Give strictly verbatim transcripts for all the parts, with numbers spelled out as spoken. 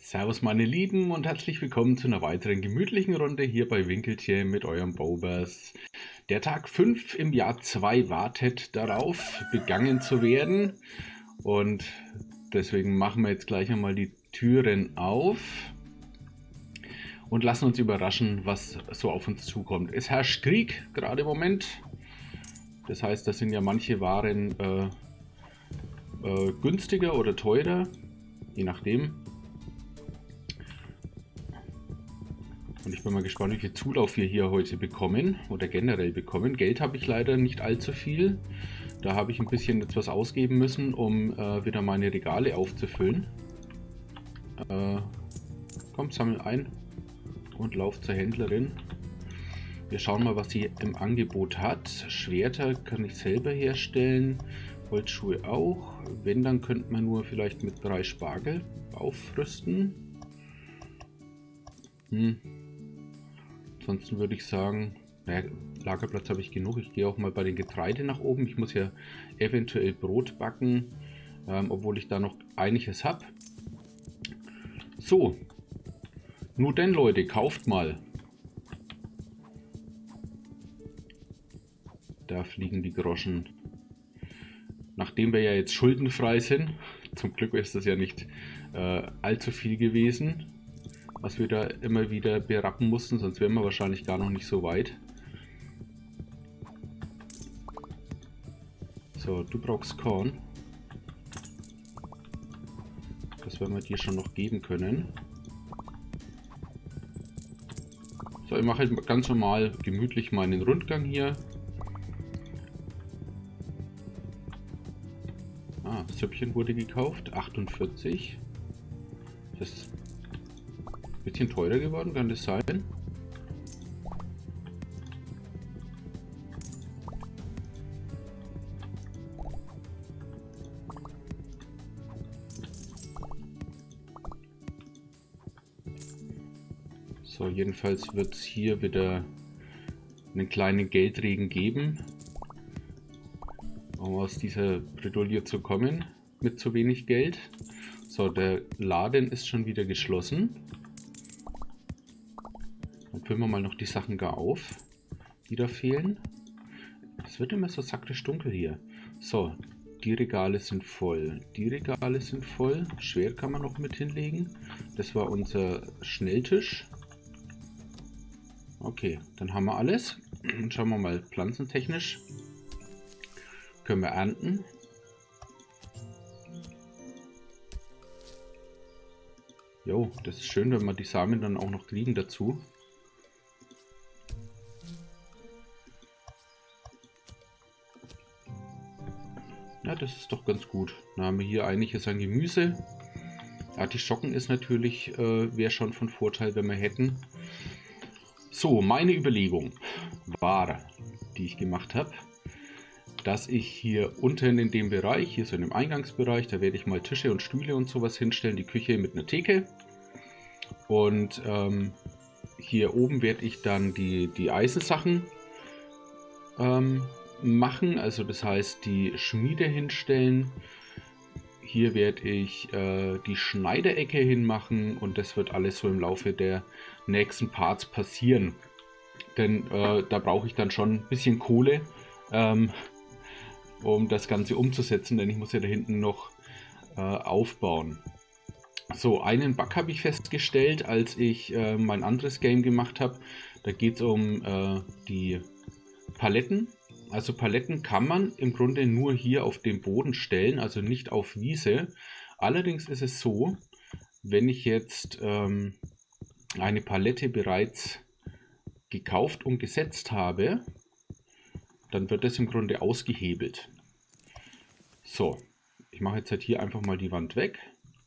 Servus meine Lieben und herzlich willkommen zu einer weiteren gemütlichen Runde hier bei Winkeltje mit eurem Bobers. Der Tag fünf im Jahr zwei wartet darauf, begangen zu werden, und deswegen machen wir jetzt gleich einmal die Türen auf und lassen uns überraschen, was so auf uns zukommt. Es herrscht Krieg gerade im Moment, das heißt, da sind ja manche Waren äh, äh, günstiger oder teurer, je nachdem. Und ich bin mal gespannt, wie viel Zulauf wir hier heute bekommen oder generell bekommen. Geld habe ich leider nicht allzu viel. Da habe ich ein bisschen etwas ausgeben müssen, um äh, wieder meine Regale aufzufüllen. Äh, komm, sammel ein und lauf zur Händlerin. Wir schauen mal, was sie im Angebot hat. Schwerter kann ich selber herstellen. Holzschuhe auch. Wenn, dann könnte man nur vielleicht mit drei Spargel aufrüsten. Hm. Ansonsten würde ich sagen, naja, Lagerplatz habe ich genug. Ich gehe auch mal bei den Getreide nach oben. Ich muss ja eventuell Brot backen, ähm, obwohl ich da noch einiges habe. So, nur denn Leute, kauft mal. Da fliegen die Groschen. Nachdem wir ja jetzt schuldenfrei sind, zum Glück ist das ja nicht äh, allzu viel gewesen, was wir da immer wieder berappen mussten, sonst wären wir wahrscheinlich gar noch nicht so weit. So, du brauchst Korn. Das werden wir dir schon noch geben können. So, ich mache halt ganz normal gemütlich meinen Rundgang hier. Ah, Süppchen wurde gekauft, achtundvierzig. Das ist ein bisschen teurer geworden, kann das sein? So, jedenfalls wird es hier wieder einen kleinen Geldregen geben, um aus dieser Bredouille zu kommen mit zu wenig Geld. So, der Laden ist schon wieder geschlossen. Dann füllen wir mal noch die Sachen gar auf, die da fehlen. Es wird immer so sakrisch dunkel hier. So, die Regale sind voll. Die Regale sind voll. Schwer kann man noch mit hinlegen. Das war unser Schnelltisch. Okay, dann haben wir alles. Schauen wir mal pflanzentechnisch. Können wir ernten. Jo, das ist schön, wenn wir die Samen dann auch noch kriegen dazu. Ja, das ist doch ganz gut. Dann haben wir hier einiges an Gemüse. Artischocken ist natürlich, äh, wäre schon von Vorteil, wenn wir hätten. So, meine Überlegung war, die ich gemacht habe, dass ich hier unten in dem Bereich, hier so in dem Eingangsbereich, da werde ich mal Tische und Stühle und sowas hinstellen, die Küche mit einer Theke. Und ähm, hier oben werde ich dann die, die Eisensachen ähm, machen, also das heißt die Schmiede hinstellen. Hier werde ich äh, die Schneiderecke hinmachen und das wird alles so im Laufe der nächsten Parts passieren. Denn äh, da brauche ich dann schon ein bisschen Kohle, ähm, um das Ganze umzusetzen, denn ich muss ja da hinten noch äh, aufbauen. So, einen Bug habe ich festgestellt, als ich äh, mein anderes Game gemacht habe. Da geht es um äh, die Paletten. Also Paletten kann man im Grunde nur hier auf dem Boden stellen, also nicht auf Wiese. Allerdings ist es so, wenn ich jetzt ähm, eine Palette bereits gekauft und gesetzt habe, dann wird das im Grunde ausgehebelt. So, ich mache jetzt halt hier einfach mal die Wand weg.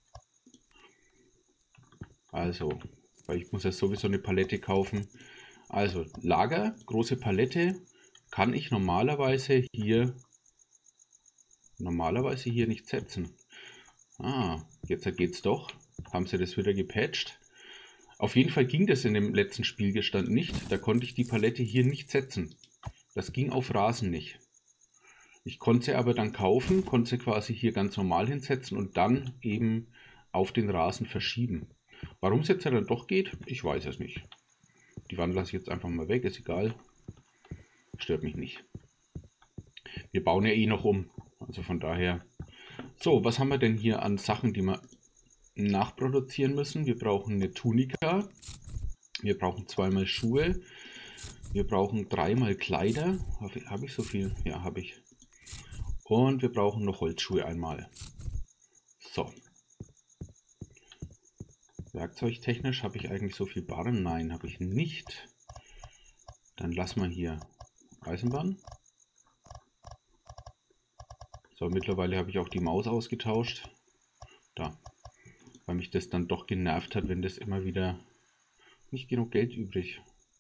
Also, weil ich muss ja sowieso eine Palette kaufen. Also Lager, große Palette, kann ich normalerweise hier normalerweise hier nicht setzen. Ah, jetzt geht's doch. Haben sie das wieder gepatcht? Auf jeden Fall ging das in dem letzten Spielgestand nicht. Da konnte ich die Palette hier nicht setzen. Das ging auf Rasen nicht. Ich konnte sie aber dann kaufen, konnte sie quasi hier ganz normal hinsetzen und dann eben auf den Rasen verschieben. Warum es jetzt dann doch geht, ich weiß es nicht. Die Wand lasse ich jetzt einfach mal weg, ist egal. Stört mich nicht. Wir bauen ja eh noch um. Also von daher. So, was haben wir denn hier an Sachen, die wir nachproduzieren müssen? Wir brauchen eine Tunika. Wir brauchen zweimal Schuhe. Wir brauchen dreimal Kleider. Habe hab ich so viel? Ja, habe ich. Und wir brauchen noch Holzschuhe einmal. So. Werkzeugtechnisch habe ich eigentlich so viel Barren? Nein, habe ich nicht. Dann lassen wir hier Eisenbahn. So, mittlerweile habe ich auch die Maus ausgetauscht. Da. Weil mich das dann doch genervt hat, wenn das immer wieder nicht genug Geld übrig.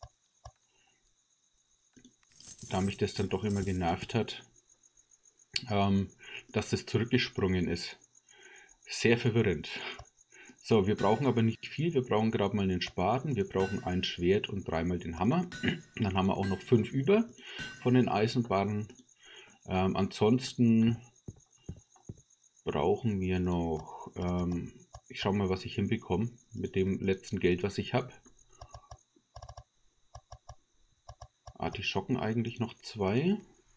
Da mich das dann doch immer genervt hat, ähm, dass das zurückgesprungen ist. Sehr verwirrend. So, wir brauchen aber nicht viel. Wir brauchen gerade mal einen Spaten. Wir brauchen ein Schwert und dreimal den Hammer. Dann haben wir auch noch fünf über von den Eisenbarren. Ähm, ansonsten brauchen wir noch, ähm, ich schaue mal, was ich hinbekomme mit dem letzten Geld, was ich habe. Artischocken eigentlich noch zwei.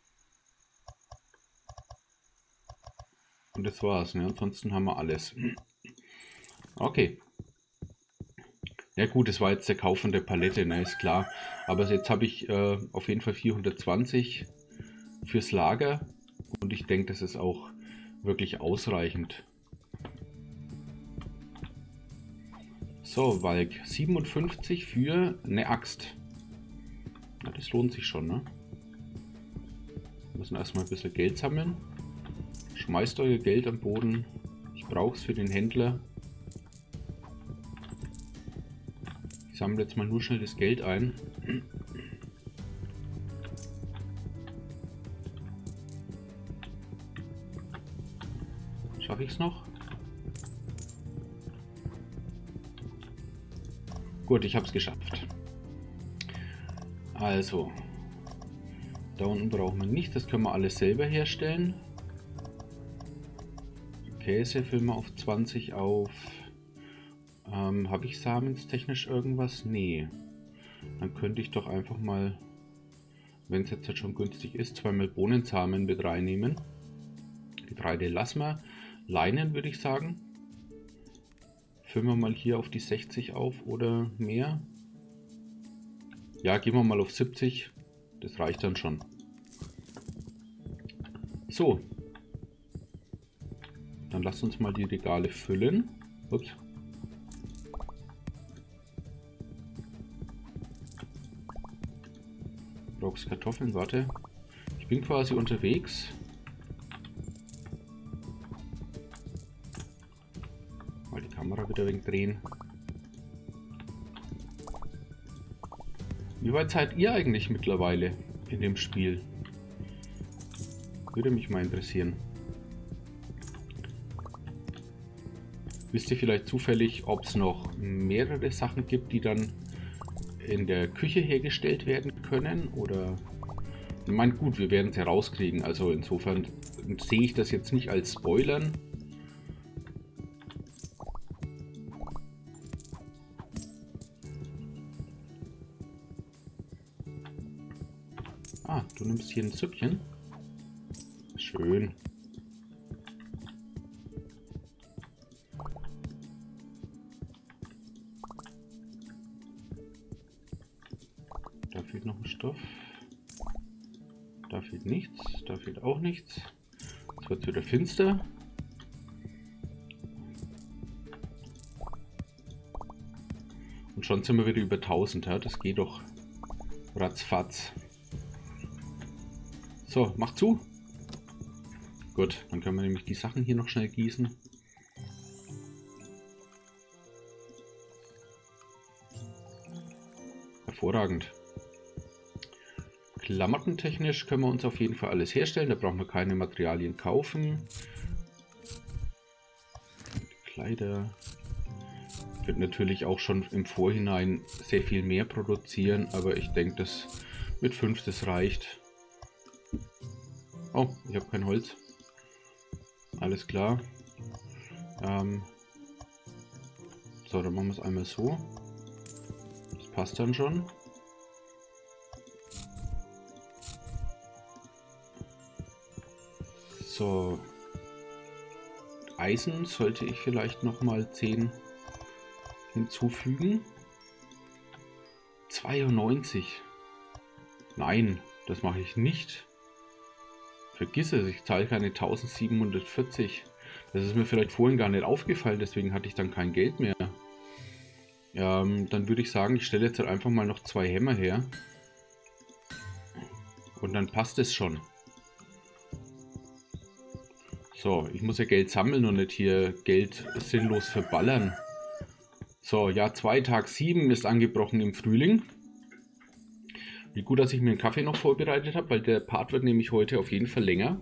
Und das war's, ne? Ansonsten haben wir alles. Okay. Ja gut, das war jetzt der Kauf von der Palette, ne, ist klar. Aber jetzt habe ich äh, auf jeden Fall vierhundertzwanzig fürs Lager. Und ich denke, das ist auch wirklich ausreichend. So, Walk. siebenundfünfzig für eine Axt. Na, das lohnt sich schon, ne? Wir müssen erstmal ein bisschen Geld sammeln. Schmeißt euer Geld am Boden. Ich brauche es für den Händler. Ich sammle jetzt mal nur schnell das Geld ein. Schaffe ich es noch? Gut, ich habe es geschafft. Also, da unten brauchen wir nicht. Das können wir alles selber herstellen. Käse füllen wir auf zwanzig auf. Ähm, habe ich samenstechnisch irgendwas? Nee. Dann könnte ich doch einfach mal, wenn es jetzt halt schon günstig ist, zweimal Bohnensamen mit reinnehmen. Getreide lassen wir. Leinen würde ich sagen. Füllen wir mal hier auf die sechzig auf oder mehr. Ja, gehen wir mal auf siebzig. Das reicht dann schon. So. Dann lasst uns mal die Regale füllen. Ups. Brauchst Kartoffeln, warte. Ich bin quasi unterwegs. Mal die Kamera wieder ein wenig drehen. Wie weit seid ihr eigentlich mittlerweile in dem Spiel? Würde mich mal interessieren. Wisst ihr vielleicht zufällig, ob es noch mehrere Sachen gibt, die dann in der Küche hergestellt werden können? Oder, ich meine, gut, wir werden es herauskriegen. Also insofern sehe ich das jetzt nicht als Spoilern. Ah, du nimmst hier ein Süppchen. Schön. Da fehlt noch ein Stoff. Da fehlt nichts. Da fehlt auch nichts. Jetzt wird es wieder finster. Und schon sind wir wieder über tausend. Ja? Das geht doch ratzfatz. So, mach zu. Gut, dann können wir nämlich die Sachen hier noch schnell gießen. Hervorragend. Klamottentechnisch können wir uns auf jeden Fall alles herstellen. Da brauchen wir keine Materialien kaufen. Kleider. Ich würde natürlich auch schon im Vorhinein sehr viel mehr produzieren, aber ich denke, dass mit fünf das reicht. Oh, ich habe kein Holz. Alles klar. Ähm, So, dann machen wir es einmal so. Das passt dann schon. So. Eisen sollte ich vielleicht noch mal zehn hinzufügen. zweiundneunzig. Nein, das mache ich nicht. Vergiss es, ich zahle keine eintausendsiebenhundertvierzig. Das ist mir vielleicht vorhin gar nicht aufgefallen, deswegen hatte ich dann kein Geld mehr. Ähm, dann würde ich sagen, ich stelle jetzt halt einfach mal noch zwei Hämmer her. Und dann passt es schon. So, ich muss ja Geld sammeln und nicht hier Geld sinnlos verballern. So, Jahr zwei, Tag sieben ist angebrochen im Frühling. Wie gut, dass ich mir einen Kaffee noch vorbereitet habe, weil der Part wird nämlich heute auf jeden Fall länger.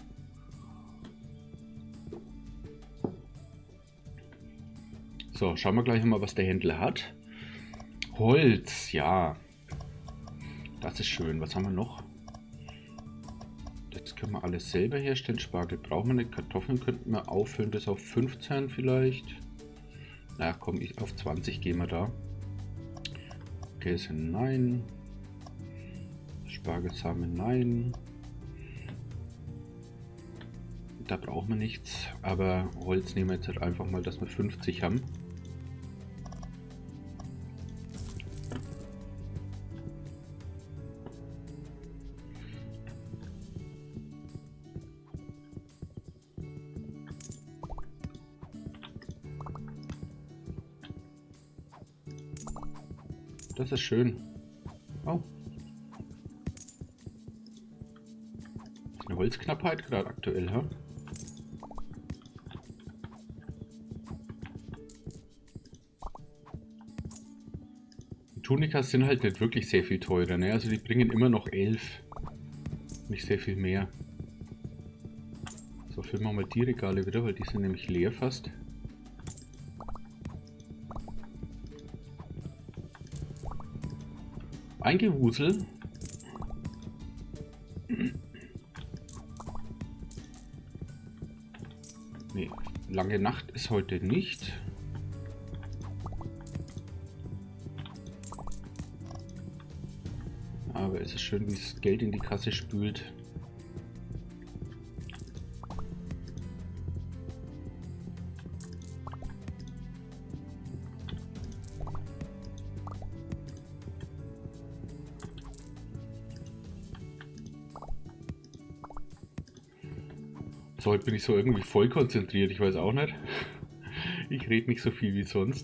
So, schauen wir gleich mal, was der Händler hat. Holz, ja. Das ist schön. Was haben wir noch? Das können wir alles selber herstellen. Spargel brauchen wir nicht. Kartoffeln könnten wir auffüllen. Das auf fünfzehn vielleicht. Na komm, ich auf zwanzig gehen wir da. Käse nein. Spargelsamen nein. Da brauchen wir nichts. Aber Holz nehmen wir jetzt halt einfach mal, dass wir fünfzig haben. Das ist schön. Oh. Das ist eine Holzknappheit gerade aktuell, ha? Die Tunikas sind halt nicht wirklich sehr viel teurer, ne? Also die bringen immer noch elf. Nicht sehr viel mehr. So, füllen wir mal die Regale wieder, weil die sind nämlich leer fast. Eingewusel. Nee, lange Nacht ist heute nicht. Aber es ist schön, wie es Geld in die Kasse spült. So, heute bin ich so irgendwie voll konzentriert, ich weiß auch nicht. Ich rede nicht so viel wie sonst.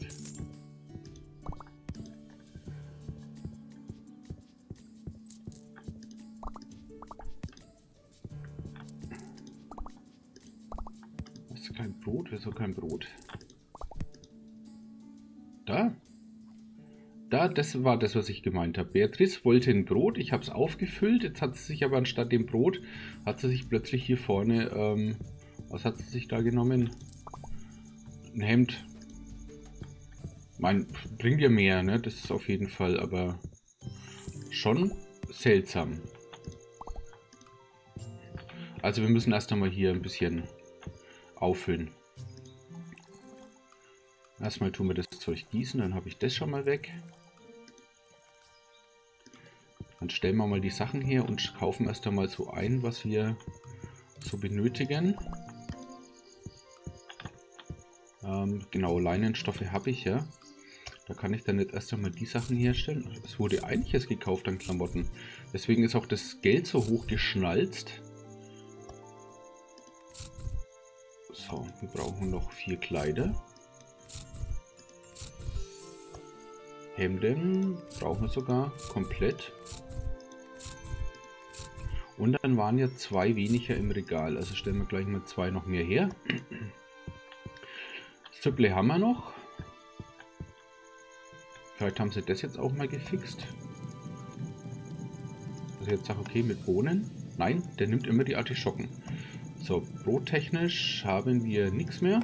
Das ist kein Brot, wieso kein Brot? Da? Da, das war das, was ich gemeint habe. Beatrice wollte ein Brot, ich habe es aufgefüllt, jetzt hat sie sich aber anstatt dem Brot, hat sie sich plötzlich hier vorne, ähm, was hat sie sich da genommen? Ein Hemd. Mein, bringt ja mehr, ne? Das ist auf jeden Fall, aber schon seltsam. Also wir müssen erst einmal hier ein bisschen auffüllen. Erstmal tun wir das Zeug gießen, dann habe ich das schon mal weg. Dann stellen wir mal die Sachen her und kaufen erst einmal so ein, was wir so benötigen. Ähm, genau, Leinenstoffe habe ich ja. Da kann ich dann jetzt erst einmal die Sachen herstellen. Es wurde einiges gekauft an Klamotten. Deswegen ist auch das Geld so hoch geschnalzt. So, wir brauchen noch vier Kleider. Hemden brauchen wir sogar komplett. Und dann waren ja zwei weniger im Regal. Also stellen wir gleich mal zwei noch mehr her. Süpple haben wir noch. Vielleicht haben sie das jetzt auch mal gefixt. Also jetzt sage okay mit Bohnen. Nein, der nimmt immer die Artischocken. So, brottechnisch haben wir nichts mehr.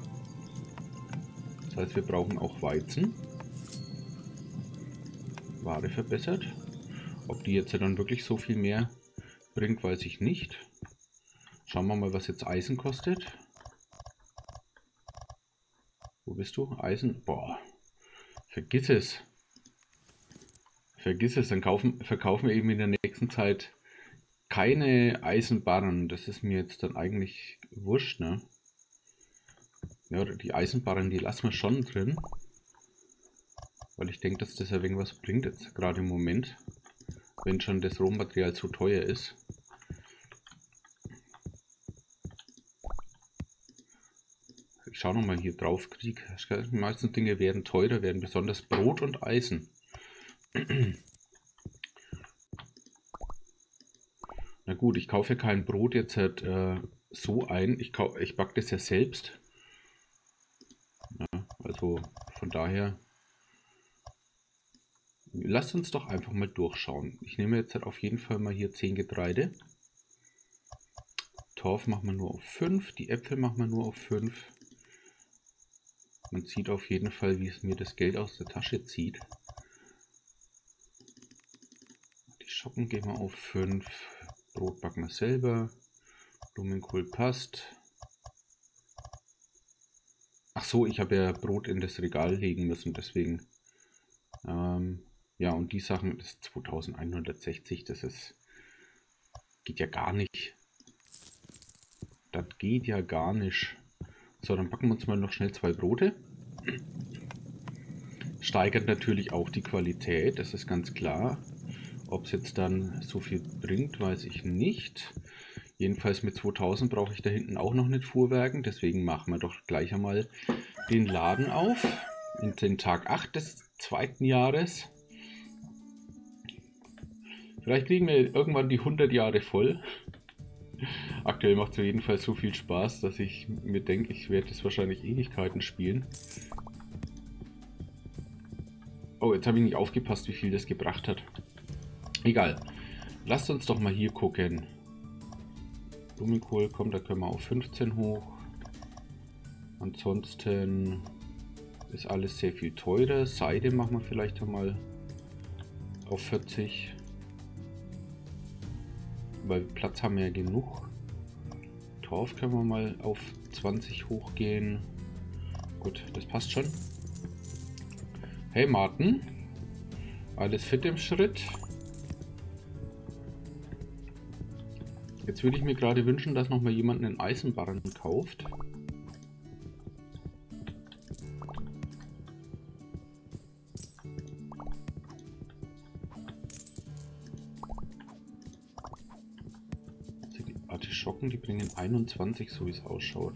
Das heißt, wir brauchen auch Weizen. Ware verbessert. Ob die jetzt dann wirklich so viel mehr bringt, weiß ich nicht. Schauen wir mal, was jetzt Eisen kostet. Wo bist du? Eisen? Boah. Vergiss es. Vergiss es. Dann kaufen, verkaufen wir eben in der nächsten Zeit keine Eisenbarren. Das ist mir jetzt dann eigentlich wurscht, ne? Ja, die Eisenbarren, die lassen wir schon drin. Weil ich denke, dass das ja irgendwas bringt jetzt gerade im Moment. Wenn schon das Rohmaterial so teuer ist. Ich schaue nochmal hier drauf. Krieg. Die meisten Dinge werden teurer, werden besonders Brot und Eisen. Na gut, ich kaufe ja kein Brot jetzt halt äh, so ein. Ich, ich backe das ja selbst. Ja, also von daher. Lasst uns doch einfach mal durchschauen. Ich nehme jetzt halt auf jeden Fall mal hier zehn Getreide. Torf machen wir nur auf fünf. Die Äpfel machen wir nur auf fünf. Man sieht auf jeden Fall, wie es mir das Geld aus der Tasche zieht. Die Schocken gehen wir auf fünf. Brot backen wir selber. Blumenkohl passt. Ach so, ich habe ja Brot in das Regal legen müssen, deswegen. Ähm, ja, und die Sachen, das ist zweitausendeinhundertsechzig, das ist, geht ja gar nicht. Das geht ja gar nicht. So, dann packen wir uns mal noch schnell zwei Brote. Steigert natürlich auch die Qualität, das ist ganz klar. Ob es jetzt dann so viel bringt, weiß ich nicht. Jedenfalls mit zweitausend brauche ich da hinten auch noch nicht fuhrwerken. Deswegen machen wir doch gleich einmal den Laden auf. In den Tag acht des zweiten Jahres. Vielleicht kriegen wir irgendwann die hundert Jahre voll. Aktuell macht es auf jeden Fall so viel Spaß, dass ich mir denke, ich werde es wahrscheinlich Ewigkeiten spielen. Oh, jetzt habe ich nicht aufgepasst, wie viel das gebracht hat. Egal. Lasst uns doch mal hier gucken. Blumenkohl, komm, da können wir auf fünfzehn hoch. Ansonsten ist alles sehr viel teurer. Seide machen wir vielleicht einmal auf vierzig. Weil Platz haben wir ja genug. Torf können wir mal auf zwanzig hochgehen. Gut, das passt schon. Hey Martin, alles fit im Schritt? Jetzt würde ich mir gerade wünschen, dass noch mal jemand einen Eisenbarren kauft. Also die Artischocken, die bringen einundzwanzig, so wie es ausschaut.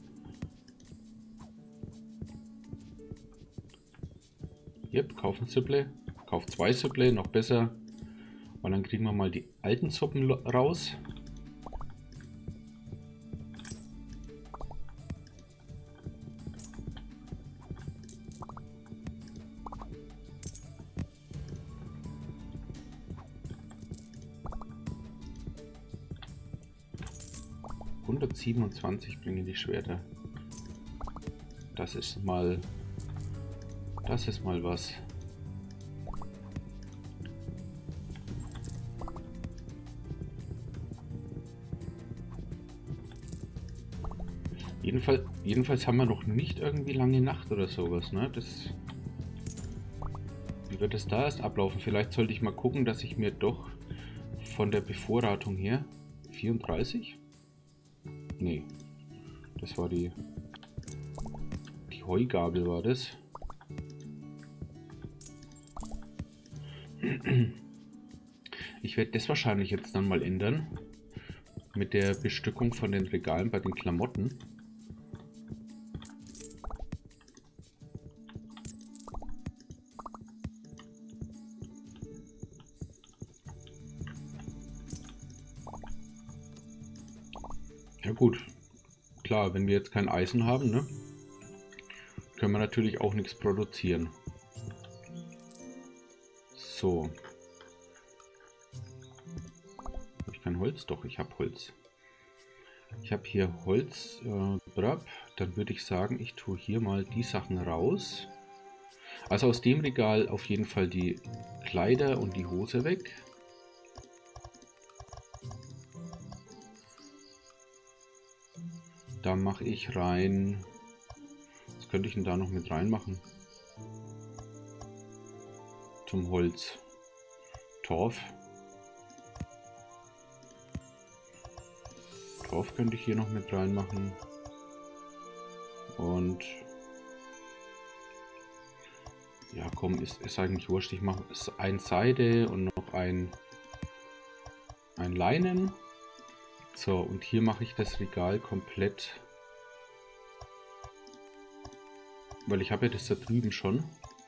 Yep, kaufen Supple, kauft zwei Supple, noch besser. Und dann kriegen wir mal die alten Suppen raus. hundertsiebenundzwanzig bringen die Schwerter. Das ist mal, das ist mal was. Jedenfalls, jedenfalls haben wir noch nicht irgendwie lange Nacht oder sowas, ne? Das, wie wird es da erst ablaufen? Vielleicht sollte ich mal gucken, dass ich mir doch von der Bevorratung her vierunddreißig? Nee, das war die, die Heugabel war das. Ich werde das wahrscheinlich jetzt dann mal ändern mit der Bestückung von den Regalen bei den Klamotten. Ja gut, klar, wenn wir jetzt kein Eisen haben, ne, können wir natürlich auch nichts produzieren. So. Habe ich kein Holz? Doch, ich habe Holz. Ich habe hier Holz. Äh, brab. Dann würde ich sagen, ich tue hier mal die Sachen raus. Also aus dem Regal auf jeden Fall die Kleider und die Hose weg. Da mache ich rein, was Was könnte ich denn da noch mit reinmachen? Zum Holz. Torf. Torf könnte ich hier noch mit reinmachen. Und ja, komm, ist, ist eigentlich wurscht. Ich mache ein Seide und noch ein, ein Leinen. So, und hier mache ich das Regal komplett. Weil ich habe ja das da drüben schon.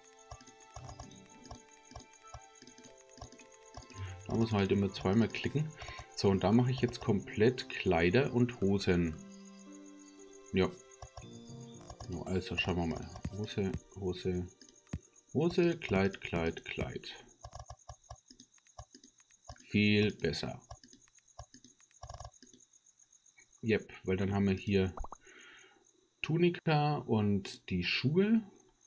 Da muss man halt immer zweimal klicken. So, und da mache ich jetzt komplett Kleider und Hosen. Ja. Also schauen wir mal. Hose, Hose, Hose, Kleid, Kleid, Kleid. Viel besser. Yep, weil dann haben wir hier Tunika und die Schuhe.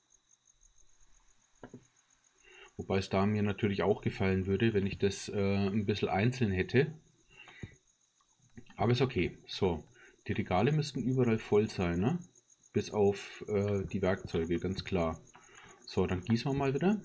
Wobei es da mir natürlich auch gefallen würde, wenn ich das äh, ein bisschen einzeln hätte. Aber ist okay. So, die Regale müssten überall voll sein, ne? Bis auf äh, die Werkzeuge, ganz klar. So, dann gießen wir mal wieder.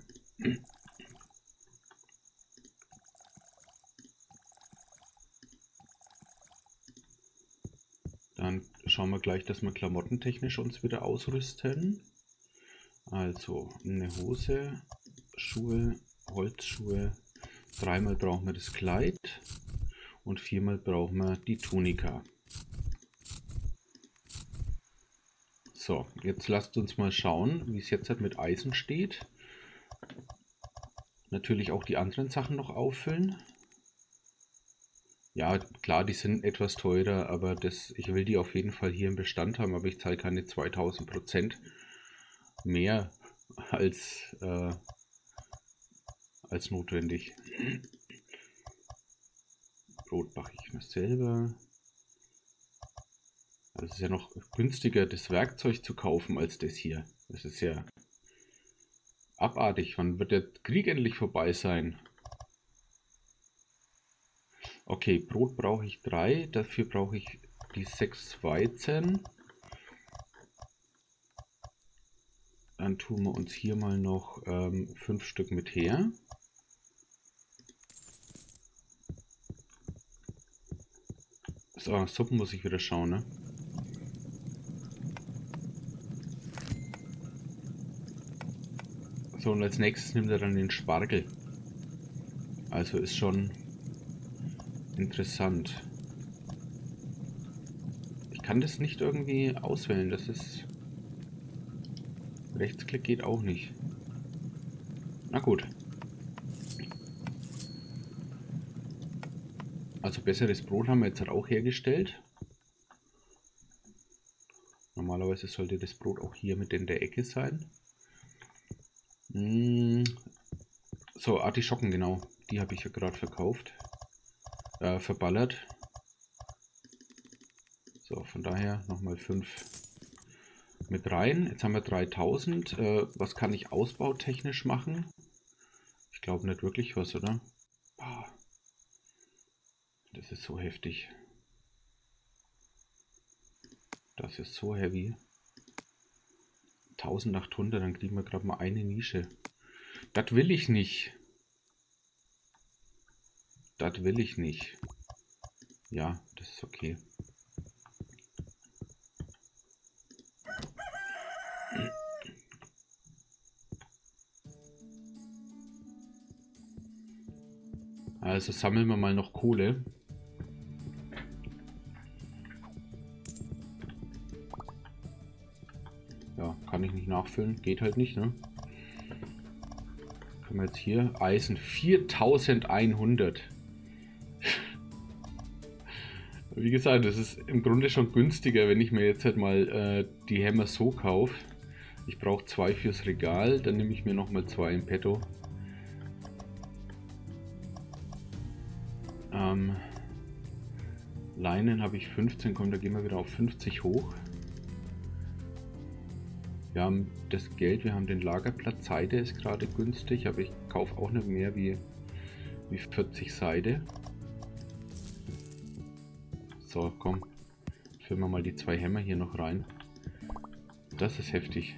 Dann schauen wir gleich, dass wir klamottentechnisch uns wieder ausrüsten. Also eine Hose, Schuhe, Holzschuhe. Dreimal brauchen wir das Kleid und viermal brauchen wir die Tunika. So, jetzt lasst uns mal schauen, wie es jetzt halt mit Eisen steht. Natürlich auch die anderen Sachen noch auffüllen. Ja, klar, die sind etwas teurer, aber das, ich will die auf jeden Fall hier im Bestand haben, aber ich zahle keine zweitausend Prozent mehr als, äh, als notwendig. Brot backe ich mir selber. Also es ist ja noch günstiger, das Werkzeug zu kaufen, als das hier. Das ist ja abartig. Wann wird der Krieg endlich vorbei sein? Okay, Brot brauche ich drei. Dafür brauche ich die sechs Weizen. Dann tun wir uns hier mal noch ähm, fünf Stück mit her. So, Suppen muss ich wieder schauen, ne? So, und als nächstes nimmt er dann den Spargel. Also ist schon interessant. Ich kann das nicht irgendwie auswählen. Das ist... Rechtsklick geht auch nicht. Na gut. Also besseres Brot haben wir jetzt halt auch hergestellt. Normalerweise sollte das Brot auch hier mit in der Ecke sein. So, Artischocken, genau. Die habe ich ja gerade verkauft. Äh, verballert. So, von daher nochmal fünf mit rein. Jetzt haben wir dreitausend. Äh, was kann ich ausbautechnisch machen? Ich glaube nicht wirklich was, oder? Boah. Das ist so heftig. Das ist so heavy. eintausendachthundert, dann kriegen wir gerade mal eine Nische. Das will ich nicht. Das will ich nicht. Ja, das ist okay. Also sammeln wir mal noch Kohle. Ja, kann ich nicht nachfüllen. Geht halt nicht, ne? Können wir jetzt hier Eisen viertausendeinhundert. Wie gesagt, das ist im Grunde schon günstiger, wenn ich mir jetzt halt mal äh, die Hämmer so kaufe. Ich brauche zwei fürs Regal, dann nehme ich mir noch mal zwei im Petto. Ähm, Leinen habe ich fünfzehn, komm, da gehen wir wieder auf fünfzig hoch. Wir haben das Geld, wir haben den Lagerplatz, Seide ist gerade günstig, aber ich kaufe auch nicht mehr wie, wie vierzig Seide. So, komm, füllen wir mal die zwei Hämmer hier noch rein. das ist heftig.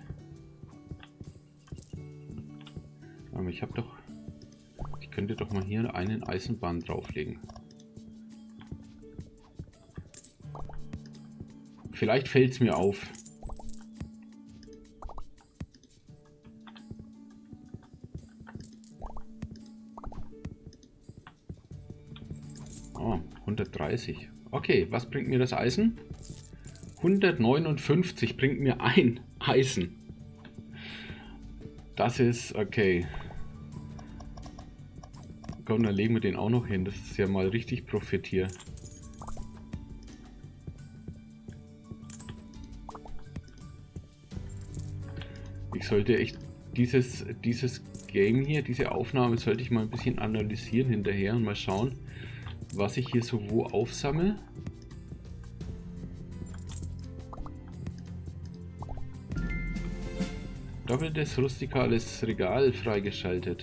Aber ich habe doch... Ich könnte doch mal hier einen Eisenbahn drauflegen. Vielleicht fällt es mir auf. Oh, hundertdreißig. Okay, was bringt mir das Eisen? hundertneunundfünfzig bringt mir ein Eisen. Das ist okay. Komm, dann legen wir den auch noch hin. Das ist ja mal richtig Profit hier. Ich sollte echt dieses, dieses Game hier, diese Aufnahme sollte ich mal ein bisschen analysieren hinterher und mal schauen, was ich hier so wo aufsammle. Doppeltes rustikales Regal freigeschaltet.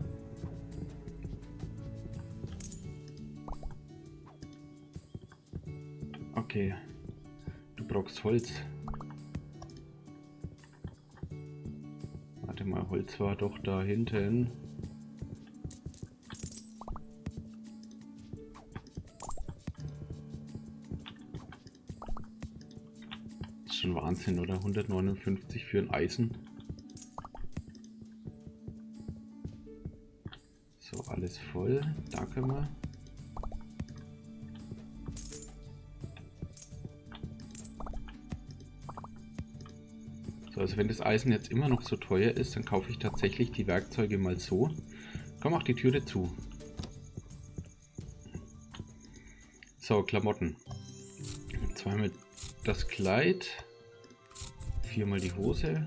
Okay, du brauchst Holz. Warte mal, Holz war doch da hinten. Das ist schon Wahnsinn, oder? hundertneunundfünfzig für ein Eisen. So, alles voll. Danke mal. So, also wenn das Eisen jetzt immer noch so teuer ist, dann kaufe ich tatsächlich die Werkzeuge mal so. Komm, mach die Türe zu. So, Klamotten. Zweimal das Kleid. Viermal die Hose.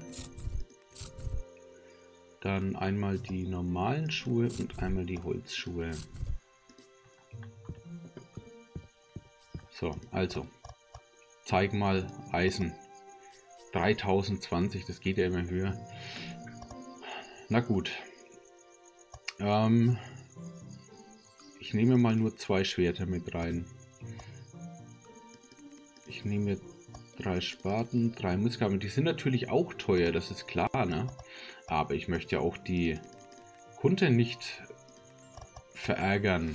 Dann einmal die normalen Schuhe und einmal die Holzschuhe. So, also. Zeig mal Eisen. dreitausendzwanzig, das geht ja immer höher. Na gut. Ähm, ich nehme mal nur zwei Schwerter mit rein. Ich nehme drei Spaten, drei Muskeln. Die sind natürlich auch teuer, das ist klar, ne? Aber ich möchte ja auch die Kunden nicht verärgern.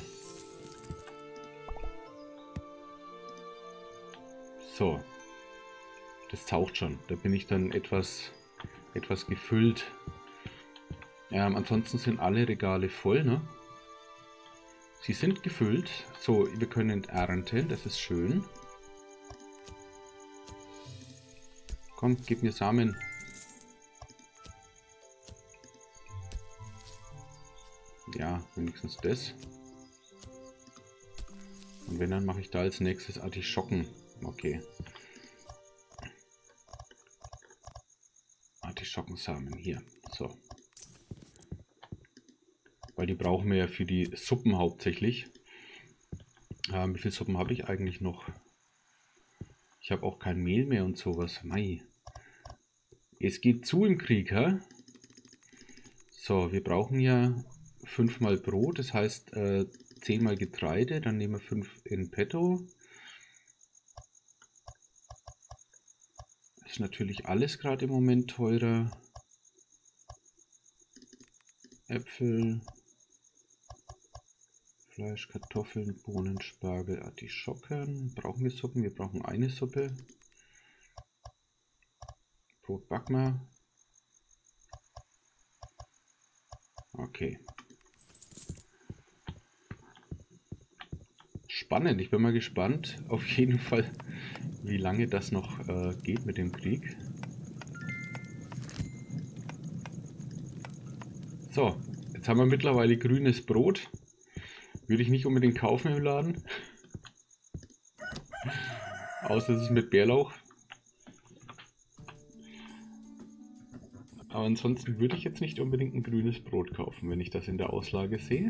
So. Das taucht schon. Da bin ich dann etwas, etwas gefüllt. Ähm, ansonsten sind alle Regale voll, ne? Sie sind gefüllt. So, wir können ernten. Das ist schön. Komm, gib mir Samen. Ja, wenigstens das. Und wenn, dann mache ich da als nächstes Artischocken. Okay. Artischockensamen hier. So. Weil die brauchen wir ja für die Suppen hauptsächlich. Ähm, wie viele Suppen habe ich eigentlich noch? Ich habe auch kein Mehl mehr und sowas. Mei. Es geht zu im Krieg, hä? So, wir brauchen ja fünfmal Brot, das heißt äh, zehnmal Getreide, dann nehmen wir fünf in petto. Ist natürlich alles gerade im Moment teurer. Äpfel, Fleisch, Kartoffeln, Bohnen, Spargel, Artischocken. Brauchen wir Suppen? Wir brauchen eine Suppe. Brot backen wir. Okay. Spannend, ich bin mal gespannt, auf jeden Fall, wie lange das noch äh, geht mit dem Krieg. So, jetzt haben wir mittlerweile grünes Brot. Würde ich nicht unbedingt kaufen im Laden. Außer es ist mit Bärlauch. Aber ansonsten würde ich jetzt nicht unbedingt ein grünes Brot kaufen, wenn ich das in der Auslage sehe.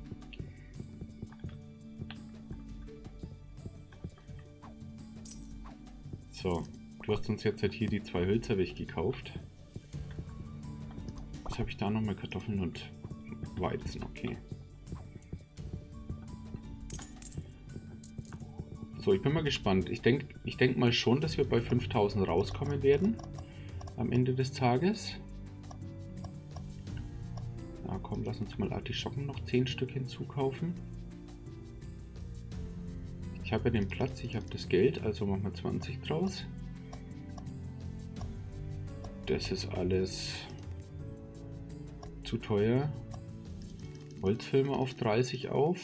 So, du hast uns jetzt halt hier die zwei Hölzer weggekauft. Was habe ich da nochmal? Kartoffeln und Weizen, okay. So, ich bin mal gespannt. Ich denke ich denk mal schon, dass wir bei fünftausend rauskommen werden. am Ende des Tages. Na komm, lass uns mal Artischocken noch zehn Stück hinzukaufen. Ich habe ja den Platz, ich habe das Geld, also machen wir zwanzig draus. Das ist alles zu teuer. Holzfilme auf dreißig auf.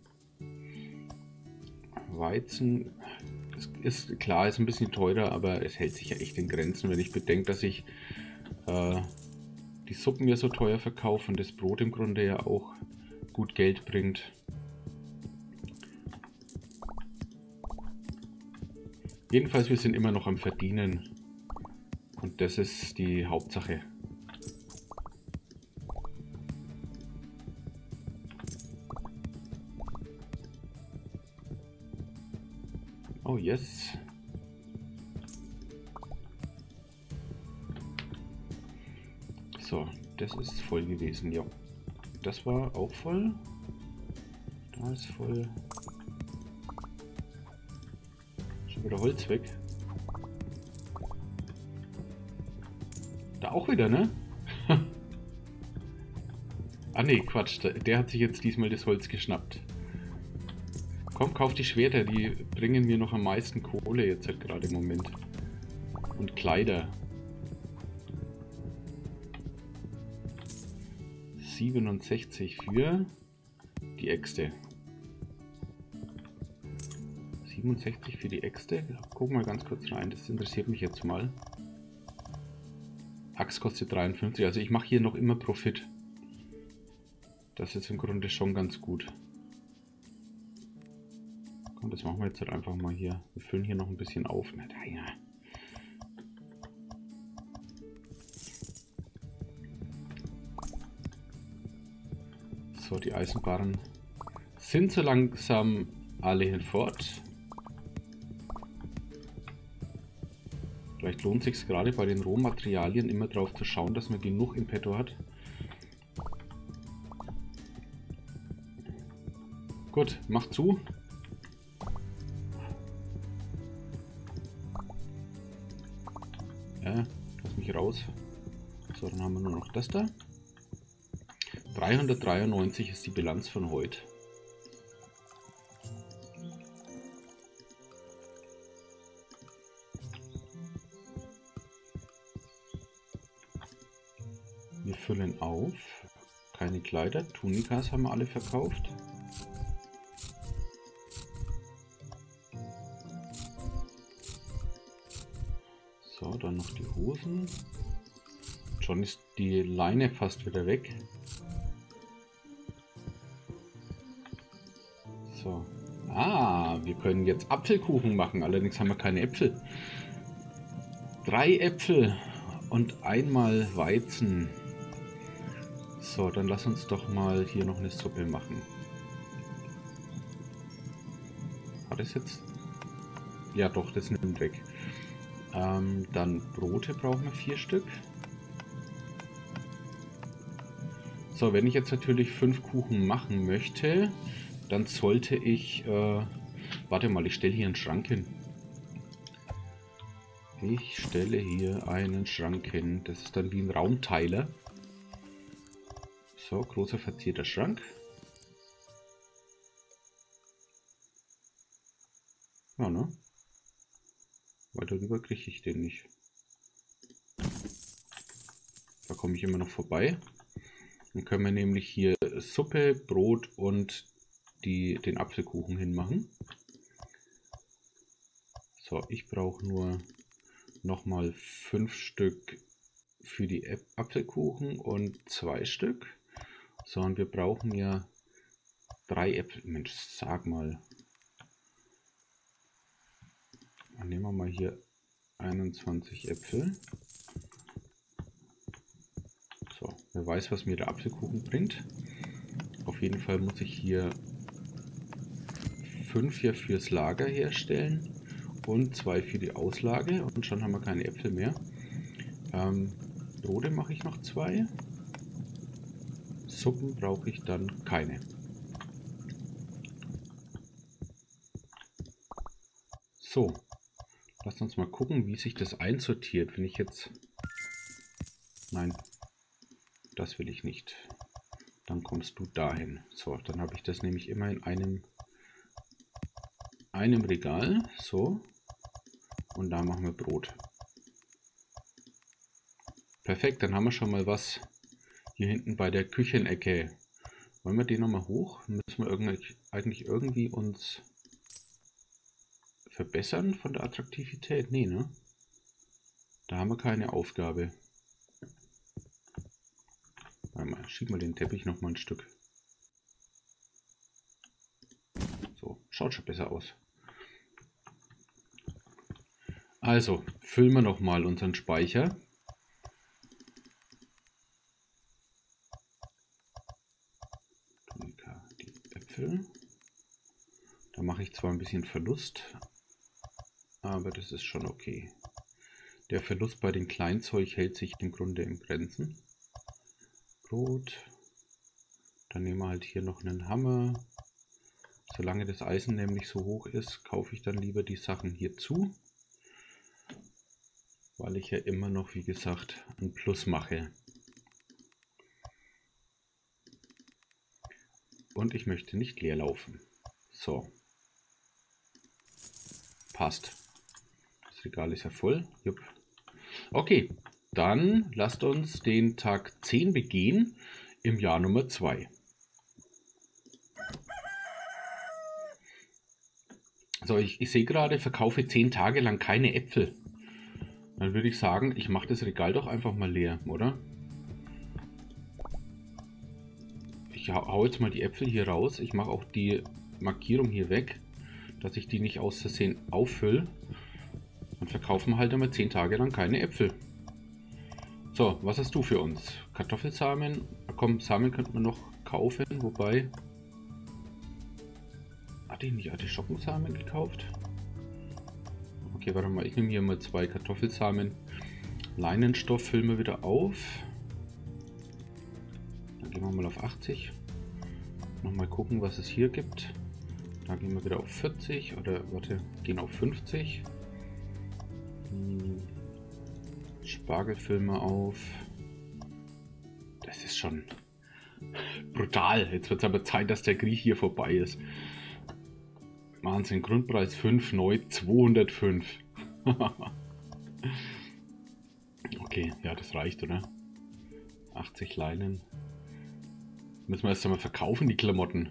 Weizen ist klar, ist ein bisschen teurer, aber es hält sich ja echt in Grenzen, wenn ich bedenke, dass ich äh, die Suppen ja so teuer verkaufe und das Brot im Grunde ja auch gut Geld bringt. Jedenfalls, wir sind immer noch am Verdienen und das ist die Hauptsache. Oh yes. So, das ist voll gewesen, ja. Das war auch voll. Da ist voll. Schon wieder Holz weg. Da auch wieder, ne? Ah ne, Quatsch. Der hat sich jetzt diesmal das Holz geschnappt. Komm, kauf die Schwerter, die bringen mir noch am meisten Kohle jetzt halt gerade im Moment. Und Kleider. siebenundsechzig für die Äxte. siebenundsechzig für die Äxte. Guck mal ganz kurz rein, das interessiert mich jetzt mal. Axt kostet dreiundfünfzig, also ich mache hier noch immer Profit. Das ist im Grunde schon ganz gut. Komm, das machen wir jetzt halt einfach mal hier. Wir füllen hier noch ein bisschen auf. Na, da, ja. So, die Eisenbahnen sind so langsam alle hinfort. Vielleicht lohnt es sich gerade bei den Rohmaterialien immer darauf zu schauen, dass man genug in petto hat. Gut, mach zu. Ja, lass mich raus. So, dann haben wir nur noch das da. dreihundertdreiundneunzig ist die Bilanz von heute. Wir füllen auf. Keine Kleider. Tunikas haben wir alle verkauft. So, dann noch die Hosen. Schon ist die Leine fast wieder weg. So. Ah, wir können jetzt Apfelkuchen machen. Allerdings haben wir keine Äpfel. Drei Äpfel und einmal Weizen. So, dann lass uns doch mal hier noch eine Suppe machen. Hat es jetzt? Ja doch, das nimmt weg. Ähm, dann Brote brauchen wir vier Stück. So, wenn ich jetzt natürlich fünf Kuchen machen möchte, dann sollte ich... Äh, warte mal, ich stelle hier einen Schrank hin. Ich stelle hier einen Schrank hin. Das ist dann wie ein Raumteiler. So, großer verzierter Schrank. Ja, ne? Weiter rüber kriege ich den nicht. Da komme ich immer noch vorbei. Dann können wir nämlich hier Suppe, Brot und die, den Apfelkuchen hinmachen. So, ich brauche nur nochmal fünf Stück für die Apfelkuchen und zwei Stück. So, und wir brauchen ja drei Äpfel. Mensch, sag mal. Dann nehmen wir mal hier einundzwanzig Äpfel. So, wer weiß, was mir der Apfelkuchen bringt. Auf jeden Fall muss ich hier fünf hier fürs Lager herstellen und zwei für die Auslage. Und schon haben wir keine Äpfel mehr. Ähm, Brote mache ich noch zwei. Suppen brauche ich dann keine. So, lasst uns mal gucken, wie sich das einsortiert. Wenn ich jetzt Nein, das will ich nicht. Dann kommst du dahin. So, dann habe ich das nämlich immer in einem, einem Regal. So. Und da machen wir Brot. Perfekt, dann haben wir schon mal was hier hinten bei der Küchenecke. Wollen wir den nochmal hoch? Müssen wir irgendwie, eigentlich irgendwie uns verbessern von der Attraktivität? Nee, ne? Da haben wir keine Aufgabe. Warte mal, schieben wir den Teppich noch mal ein Stück. So, schaut schon besser aus. Also, füllen wir noch mal unseren Speicher. Die Äpfel. Da mache ich zwar ein bisschen Verlust, aber das ist schon okay. Der Verlust bei dem Kleinzeug hält sich im Grunde in Grenzen. Brot. Dann nehmen wir halt hier noch einen Hammer. Solange das Eisen nämlich so hoch ist, kaufe ich dann lieber die Sachen hier zu. Weil ich ja immer noch, wie gesagt, ein Plus mache. Und ich möchte nicht leer laufen. So. Passt. Das Regal ist ja voll. Jupp. Okay, dann lasst uns den Tag zehn begehen im Jahr Nummer zwei. So, ich, ich sehe gerade, verkaufe zehn Tage lang keine Äpfel. Dann würde ich sagen, ich mache das Regal doch einfach mal leer, oder? Ich hau jetzt mal die Äpfel hier raus. Ich mache auch die Markierung hier weg, dass ich die nicht aus Versehen auffülle. Dann verkaufen wir halt einmal zehn Tage lang keine Äpfel. So, was hast du für uns? Kartoffelsamen. Komm, Samen könnten wir noch kaufen, wobei... Hatte ich nicht Artischockensamen gekauft? Okay, warte mal, ich nehme hier mal zwei Kartoffelsamen. Leinenstoff füllen wir wieder auf. Dann gehen wir mal auf achtzig. Nochmal gucken, was es hier gibt. Da gehen wir wieder auf vierzig oder warte, gehen auf fünfzig. Hm. Spargel füllen wir auf. Das ist schon brutal. Jetzt wird es aber Zeit, dass der Krieg hier vorbei ist. Wahnsinn, Grundpreis fünf, neu zweihundertfünf. Okay, ja, das reicht, oder? achtzig Leinen. Müssen wir erst einmal verkaufen, die Klamotten.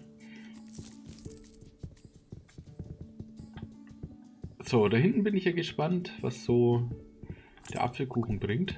So, da hinten bin ich ja gespannt, was so der Apfelkuchen bringt.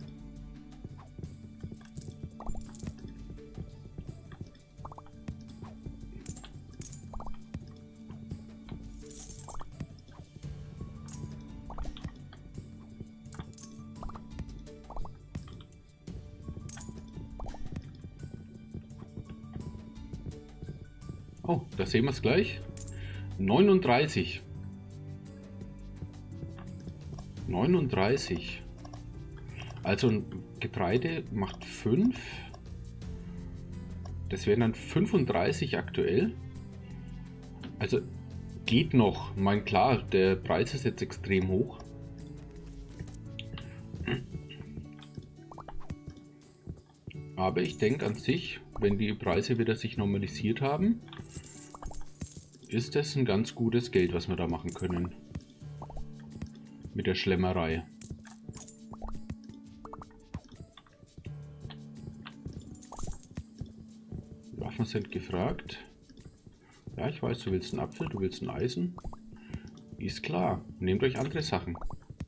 Oh, da sehen wir es gleich. neununddreißig. neununddreißig. Also ein Getreide macht fünf. Das wären dann fünfunddreißig aktuell. Also geht noch. Ich meine, klar, der Preis ist jetzt extrem hoch. Aber ich denke an sich, wenn die Preise wieder sich normalisiert haben, ist das ein ganz gutes Geld, was wir da machen können. Mit der Schlemmerei. Waffen sind gefragt. Ja, ich weiß, du willst einen Apfel, du willst ein Eisen. Ist klar. Nehmt euch andere Sachen.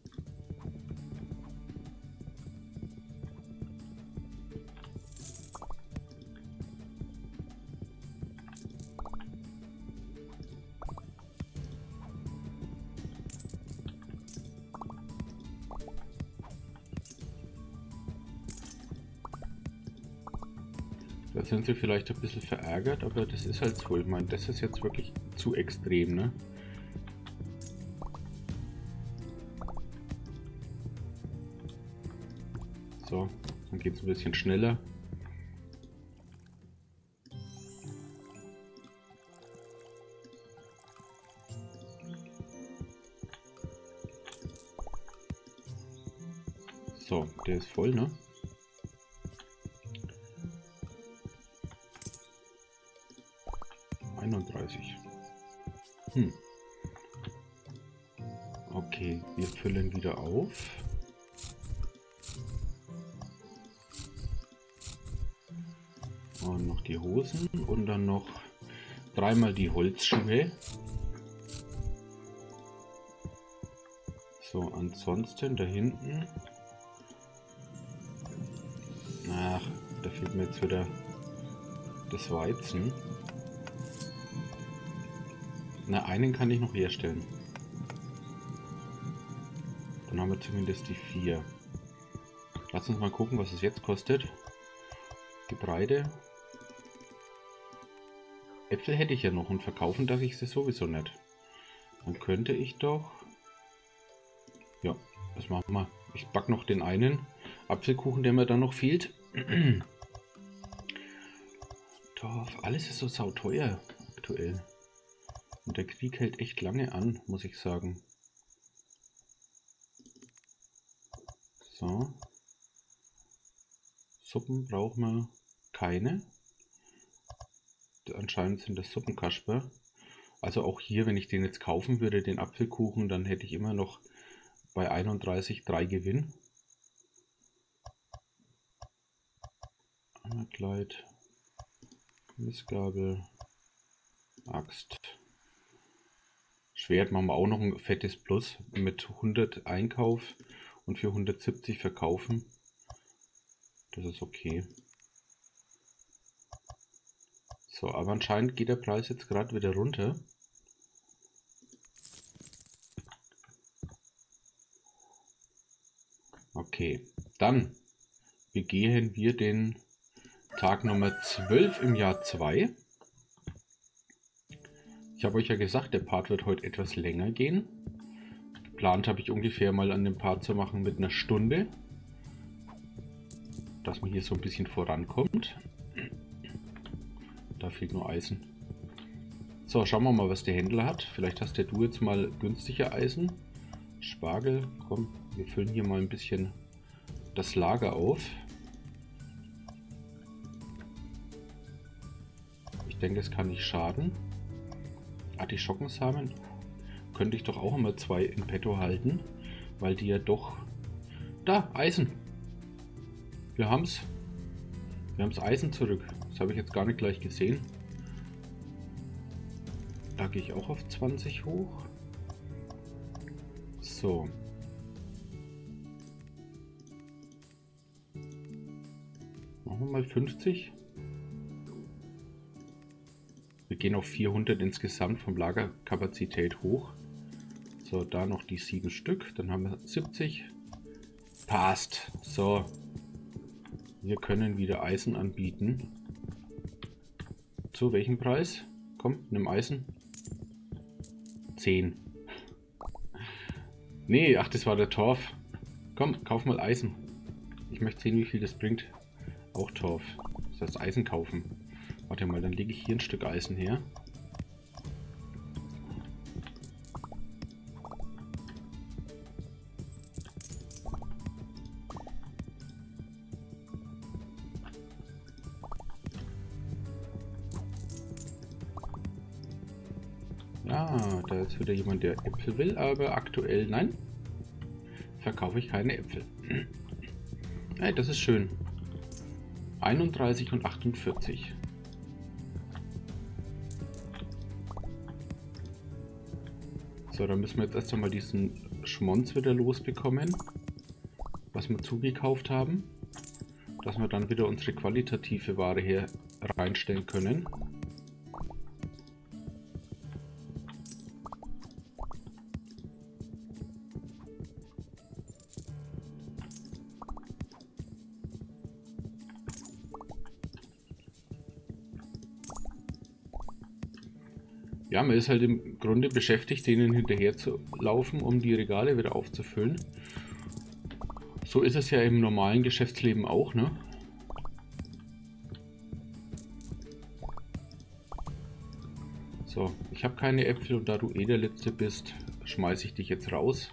Da sind sie vielleicht ein bisschen verärgert, aber das ist halt so. Ich meine, das ist jetzt wirklich zu extrem, ne? So, dann geht es ein bisschen schneller. So, der ist voll, ne? einunddreißig. Hm. Okay, wir füllen wieder auf. Und noch die Hosen und dann noch dreimal die Holzschuhe. So, ansonsten da hinten. Ach, da fehlt mir jetzt wieder das Weizen. Na, einen kann ich noch herstellen. Dann haben wir zumindest die vier. Lass uns mal gucken, was es jetzt kostet. Getreide. Äpfel hätte ich ja noch und verkaufen darf ich sie sowieso nicht. Dann könnte ich doch... Ja, das machen wir. Ich backe noch den einen Apfelkuchen, der mir dann noch fehlt. Doch, alles ist so sauteuer aktuell. Und der Krieg hält echt lange an, muss ich sagen. So. Suppen brauchen wir keine. Anscheinend sind das Suppenkasper. Also auch hier, wenn ich den jetzt kaufen würde, den Apfelkuchen, dann hätte ich immer noch bei einunddreißig drei Gewinn. Kleid, Missgabel, Axt. Schwert machen wir auch noch ein fettes Plus mit hundert Einkauf und für hundertsiebzig verkaufen. Das ist okay. So, aber anscheinend geht der Preis jetzt gerade wieder runter. Okay, dann begehen wir den Tag Nummer zwölf im Jahr zwei. Ich habe euch ja gesagt, der Part wird heute etwas länger gehen. Geplant habe ich ungefähr mal an dem Part zu machen mit einer Stunde. Dass man hier so ein bisschen vorankommt. Da fehlt nur Eisen. So, schauen wir mal, was der Händler hat. Vielleicht hast ja du jetzt mal günstiger Eisen. Spargel, komm, wir füllen hier mal ein bisschen das Lager auf. Ich denke, es kann nicht schaden. Artischockensamen könnte ich doch auch immer zwei in petto halten, weil die ja doch... Da, Eisen! Wir haben's. Wir haben's Eisen zurück. Das habe ich jetzt gar nicht gleich gesehen. Da gehe ich auch auf zwanzig hoch. So. Machen wir mal fünfzig. Wir gehen auf vierhundert insgesamt vom Lagerkapazität hoch. So, da noch die sieben Stück. Dann haben wir siebzig. Passt. So. Wir können wieder Eisen anbieten. Zu welchem Preis? Komm, nimm Eisen. zehn. Nee, ach, das war der Torf. Komm, kauf mal Eisen. Ich möchte sehen, wie viel das bringt. Auch Torf. Das heißt Eisen kaufen. Warte mal, dann lege ich hier ein Stück Eisen her. Ja, da ist wieder jemand, der Äpfel will, aber aktuell, nein, verkaufe ich keine Äpfel. Hey, das ist schön. einunddreißig und achtundvierzig. So, dann müssen wir jetzt erst einmal diesen Schmonz wieder losbekommen, was wir zugekauft haben, dass wir dann wieder unsere qualitative Ware hier reinstellen können. Ja, man ist halt im Grunde beschäftigt, denen hinterher zu laufen, um die Regale wieder aufzufüllen. So ist es ja im normalen Geschäftsleben auch, ne? So, ich habe keine Äpfel und da du eh der Letzte bist, schmeiße ich dich jetzt raus.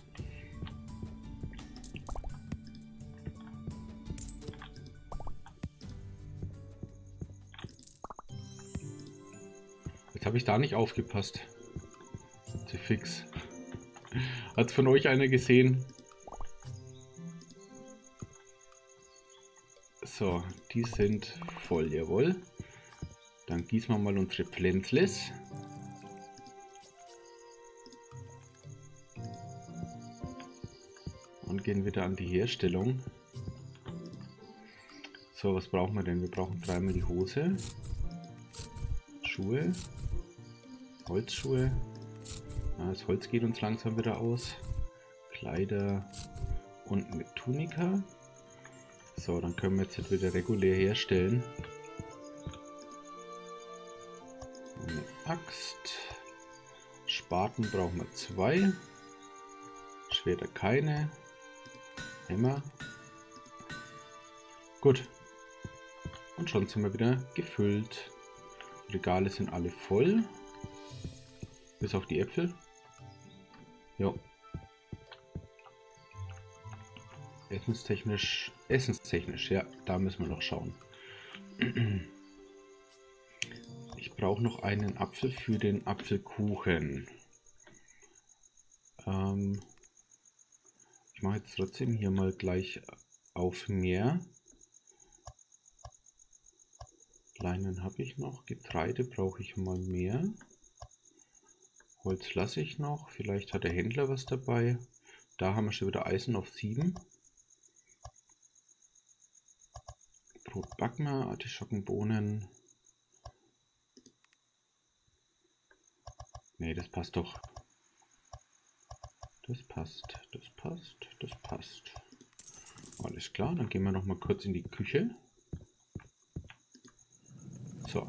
Jetzt Jetzt habe ich da nicht aufgepasst. Zu fix. Hat es von euch einer gesehen? So, die sind voll, jawohl. Dann gießen wir mal unsere Pflänzles. Und gehen wieder an die Herstellung. So, was brauchen wir denn? Wir brauchen dreimal die Hose. Schuhe. Holzschuhe. Ah, das Holz geht uns langsam wieder aus. Kleider und eine Tunika. So, dann können wir jetzt wieder regulär herstellen. Eine Axt. Spaten brauchen wir zwei. Schwerter keine. Hämmer. Gut. Und schon sind wir wieder gefüllt. Die Regale sind alle voll. Bis auf die Äpfel. Jo. Essenstechnisch. Essenstechnisch, ja, da müssen wir noch schauen. Ich brauche noch einen Apfel für den Apfelkuchen. Ähm, ich mache jetzt trotzdem hier mal gleich auf mehr. Leinen habe ich noch. Getreide brauche ich mal mehr. Holz lasse ich noch. Vielleicht hat der Händler was dabei. Da haben wir schon wieder Eisen auf sieben. Brot backen wir. Artischocken, Bohnen. Ne, das passt doch. Das passt, das passt, das passt. Alles klar, dann gehen wir noch mal kurz in die Küche. So.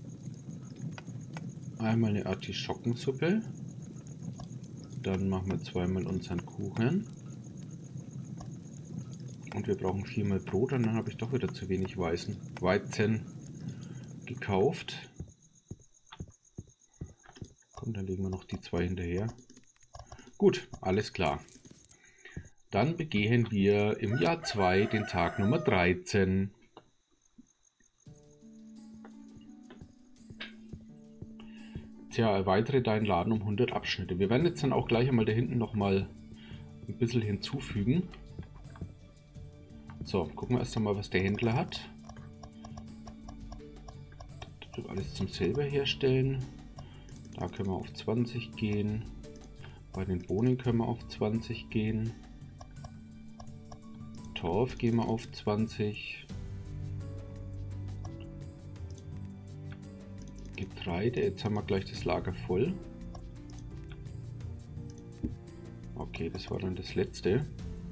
Einmal eine Artischockensuppe. Dann machen wir zweimal unseren Kuchen. Und wir brauchen viermal Brot. Und dann habe ich doch wieder zu wenig Weizen, Weizen gekauft. Komm, dann legen wir noch die zwei hinterher. Gut, alles klar. Dann begehen wir im Jahr zwei den Tag Nummer dreizehn. Tja, erweitere deinen Laden um hundert Abschnitte. Wir werden jetzt dann auch gleich einmal da hinten nochmal ein bisschen hinzufügen. So, gucken wir erst einmal, was der Händler hat. Alles zum selber herstellen. Da können wir auf zwanzig gehen. Bei den Bohnen können wir auf zwanzig gehen. Torf gehen wir auf zwanzig. Getreide, jetzt haben wir gleich das Lager voll. Okay, das war dann das letzte.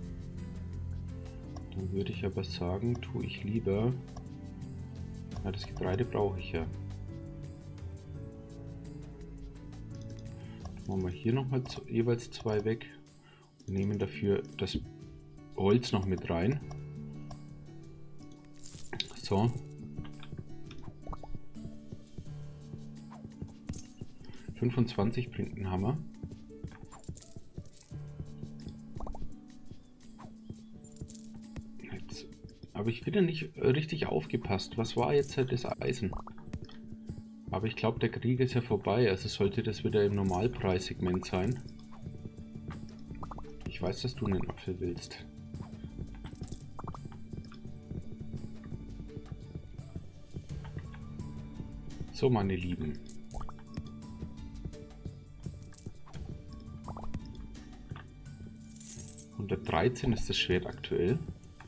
Dann würde ich aber sagen, tue ich lieber... Ja, das Getreide brauche ich ja. Machen wir hier nochmal jeweils zwei weg und nehmen dafür das Holz noch mit rein. So. fünfundzwanzig bringt ein Hammer. Jetzt habe ich wieder nicht richtig aufgepasst. Was war jetzt das Eisen? Aber ich glaube, der Krieg ist ja vorbei. Also sollte das wieder im Normalpreissegment sein. Ich weiß, dass du einen Apfel willst. So, meine Lieben. hundertdreizehn ist das Schwert aktuell.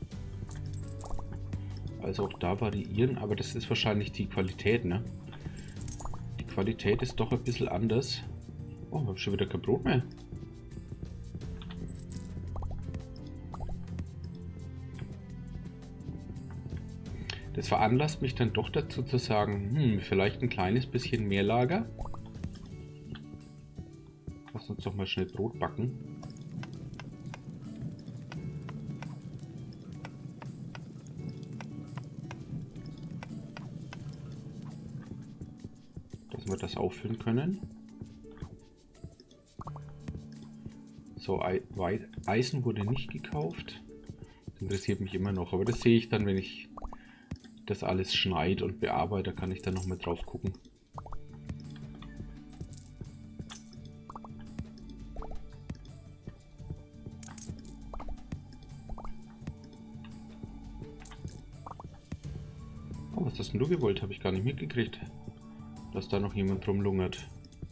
Also auch da variieren, aber das ist wahrscheinlich die Qualität, ne? Die Qualität ist doch ein bisschen anders. Oh, ich habe schon wieder kein Brot mehr. Das veranlasst mich dann doch dazu zu sagen, hm, vielleicht ein kleines bisschen mehr Lager. Lass uns doch mal schnell Brot backen. Dass wir das auffüllen können. So, Eisen wurde nicht gekauft. Das interessiert mich immer noch, aber das sehe ich dann, wenn ich das alles schneide und bearbeite, kann ich dann noch mal drauf gucken. was hast denn du gewollt? Habe ich gar nicht mitgekriegt, dass da noch jemand rumlungert.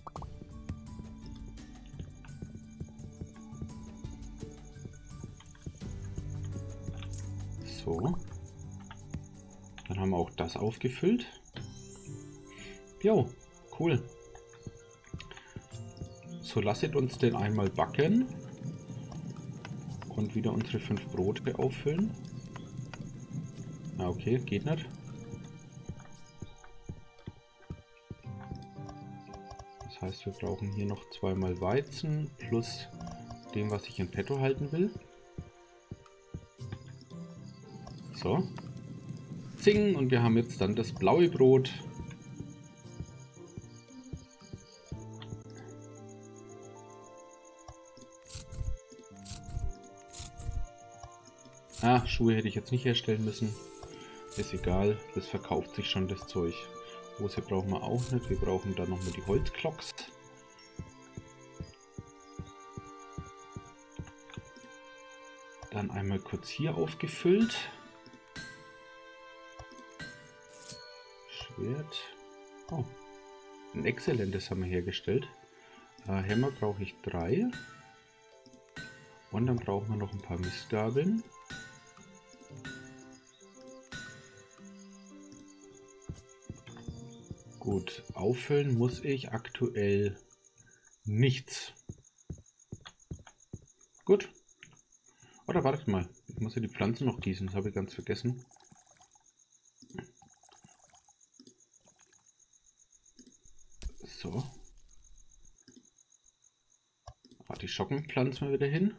So. Dann haben wir auch das aufgefüllt. Jo, cool. So, lasset uns den einmal backen. Und wieder unsere fünf Brote auffüllen. Ah, okay, geht nicht. Das heißt, wir brauchen hier noch zweimal Weizen plus dem, was ich in petto halten will. So. Zing, und wir haben jetzt dann das blaue Brot. Ah, Schuhe hätte ich jetzt nicht herstellen müssen. Ist egal, das verkauft sich schon, das Zeug. Hose brauchen wir auch nicht. Wir brauchen dann nochmal die Holzklocks. Dann einmal kurz hier aufgefüllt. Schwert. Oh, ein exzellentes haben wir hergestellt. Äh, Hämmer brauche ich drei. Und dann brauchen wir noch ein paar Mistgabeln. Gut, auffüllen muss ich aktuell nichts. Gut. Oder wartet mal, ich muss ja die Pflanzen noch gießen, das habe ich ganz vergessen. So. Artischocken pflanzen wir wieder hin.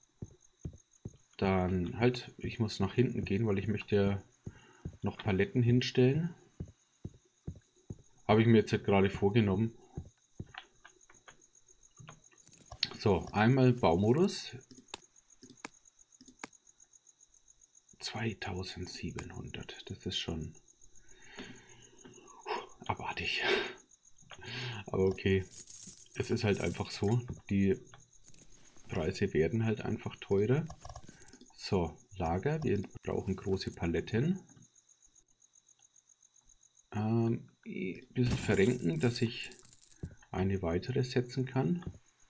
Dann halt, ich muss nach hinten gehen, weil ich möchte ja noch Paletten hinstellen. Habe ich mir jetzt halt gerade vorgenommen. So, einmal Baumodus. zweitausendsiebenhundert, das ist schon abartig. Aber okay, es ist halt einfach so, die Preise werden halt einfach teurer. So, Lager, wir brauchen große Paletten. Ähm, ein bisschen verrenken, dass ich eine weitere setzen kann.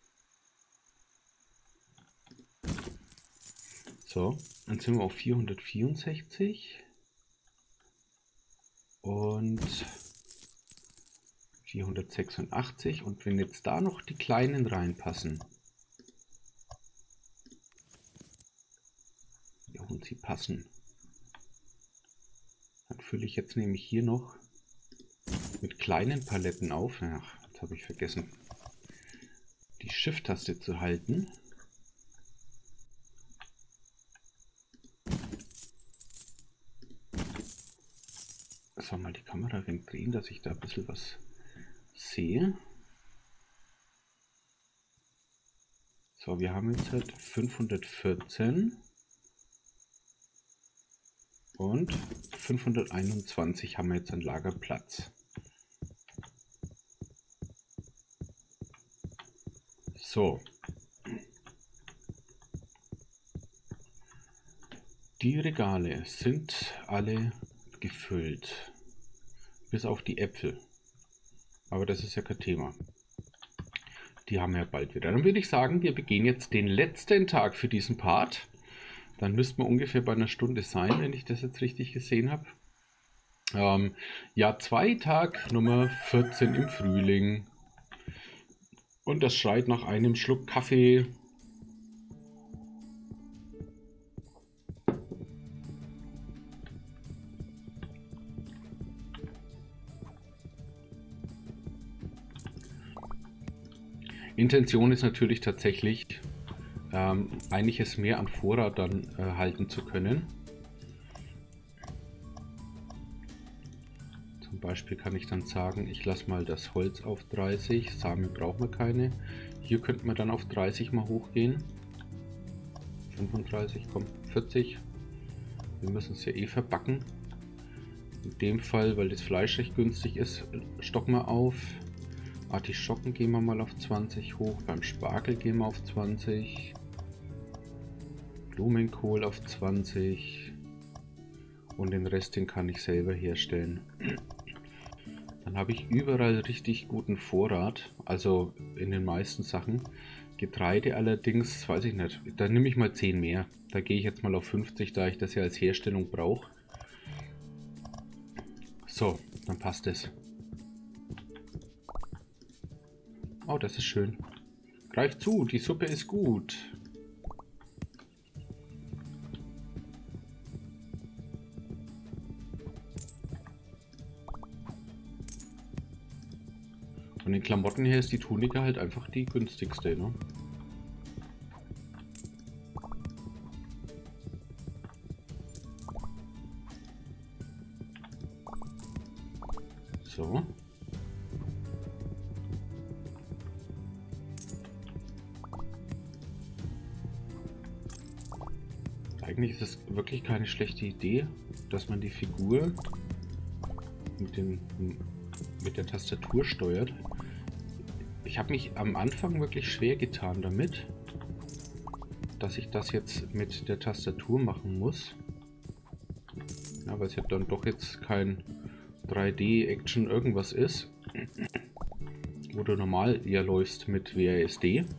So, dann sind wir auf vierhundertvierundsechzig und vierhundertsechsundachtzig, und wenn jetzt da noch die kleinen reinpassen, ja, und sie passen, dann fülle ich jetzt nämlich hier noch mit kleinen Paletten auf. Ach, jetzt habe ich vergessen, die Shift-Taste zu halten. So, mal die Kamera drehen, dass ich da ein bisschen was sehe. So, wir haben jetzt halt fünfhundertvierzehn und fünfhunderteinundzwanzig haben wir jetzt an Lagerplatz. So. Die Regale sind alle gefüllt. Bis auf die Äpfel. Aber das ist ja kein Thema. Die haben wir ja bald wieder. Dann würde ich sagen, wir begehen jetzt den letzten Tag für diesen Part. Dann müssten wir ungefähr bei einer Stunde sein, wenn ich das jetzt richtig gesehen habe. Ähm, Jahr zwei, Tag Nummer vierzehn im Frühling. Und das schreit nach einem Schluck Kaffee. Intention ist natürlich tatsächlich, ähm, einiges mehr an Vorrat dann äh, halten zu können. Zum Beispiel kann ich dann sagen, ich lasse mal das Holz auf dreißig, Samen brauchen wir keine. Hier könnten wir dann auf dreißig mal hochgehen. fünfunddreißig, komm, vierzig. Wir müssen es ja eh verbacken. In dem Fall, weil das Fleisch recht günstig ist, stocken wir auf. Artischocken gehen wir mal auf zwanzig hoch, beim Spargel gehen wir auf zwanzig, Blumenkohl auf zwanzig Und den Rest, den kann ich selber herstellen. Dann habe ich überall richtig guten Vorrat, also in den meisten Sachen. Getreide allerdings, weiß ich nicht, da nehme ich mal zehn mehr. Da gehe ich jetzt mal auf fünfzig, da ich das ja als Herstellung brauche. So, dann passt es. Oh, das ist schön. Greif zu, die Suppe ist gut. Von den Klamotten her ist die Tunika halt einfach die günstigste, ne? So. Eigentlich ist es wirklich keine schlechte Idee, dass man die Figur mit, dem, mit der Tastatur steuert. Ich habe mich am Anfang wirklich schwer getan damit, dass ich das jetzt mit der Tastatur machen muss. Ja, weil es ja dann doch jetzt kein drei D-Action irgendwas ist, wo du normal eher läufst mit W A S D.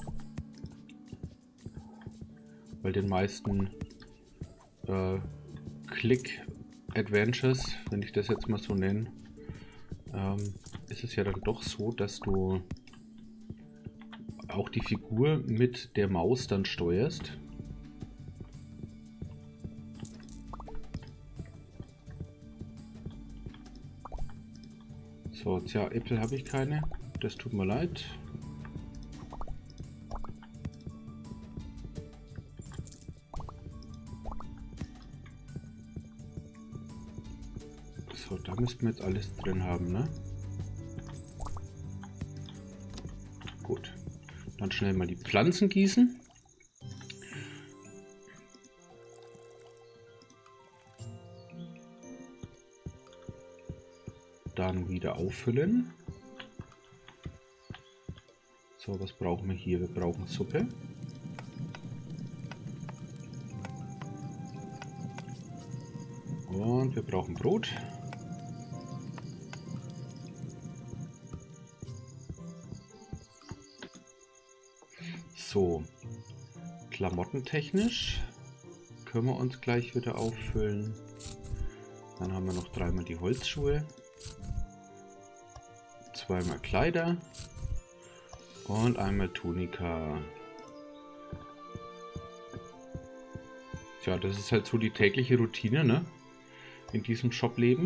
Weil den meisten äh, Click-Adventures, wenn ich das jetzt mal so nenne, ähm, ist es ja dann doch so, dass du auch die Figur mit der Maus dann steuerst. So, tja, Äpfel habe ich keine. Das tut mir leid. So, da müssten wir jetzt alles drin haben, ne? Gut. Dann schnell mal die Pflanzen gießen. Dann wieder auffüllen. So, was brauchen wir hier? Wir brauchen Suppe. Und wir brauchen Brot. So, klamottentechnisch können wir uns gleich wieder auffüllen. Dann haben wir noch dreimal die Holzschuhe, zweimal Kleider und einmal Tunika. Tja, das ist halt so die tägliche Routine, ne? In diesem Shop-Leben.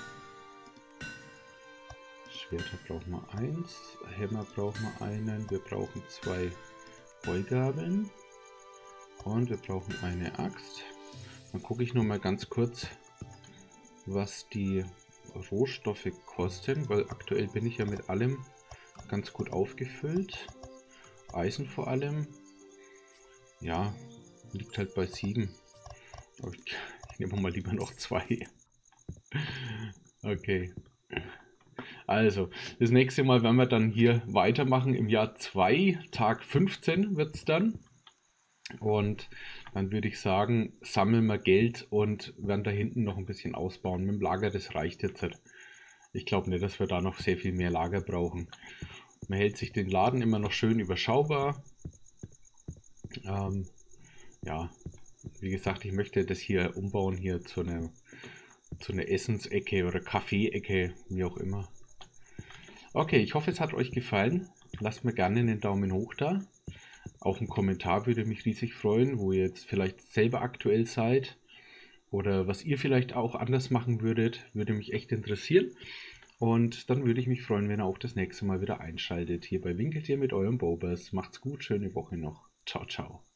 Schwerter brauchen wir eins, Hämmer brauchen wir einen, wir brauchen zwei Heugabeln und wir brauchen eine Axt. Dann gucke ich nur mal ganz kurz, was die Rohstoffe kosten, weil aktuell bin ich ja mit allem ganz gut aufgefüllt. Eisen vor allem, ja, liegt halt bei sieben. Aber ich, ich nehme mal lieber noch zwei. Okay. Also, das nächste Mal werden wir dann hier weitermachen im Jahr zwei, Tag fünfzehn wird es dann. Und dann würde ich sagen, sammeln wir Geld und werden da hinten noch ein bisschen ausbauen. Mit dem Lager, das reicht jetzt halt. Ich glaube nicht, dass wir da noch sehr viel mehr Lager brauchen. Man hält sich den Laden immer noch schön überschaubar. Ähm, ja, wie gesagt, ich möchte das hier umbauen hier zu einer, zu einer Essensecke oder Kaffee-Ecke, wie auch immer. Okay, ich hoffe, es hat euch gefallen. Lasst mir gerne einen Daumen hoch da. Auch ein Kommentar würde mich riesig freuen, wo ihr jetzt vielleicht selber aktuell seid. Oder was ihr vielleicht auch anders machen würdet, würde mich echt interessieren. Und dann würde ich mich freuen, wenn ihr auch das nächste Mal wieder einschaltet. Hier bei Winkeltier mit eurem Bobers. Macht's gut, schöne Woche noch. Ciao, ciao.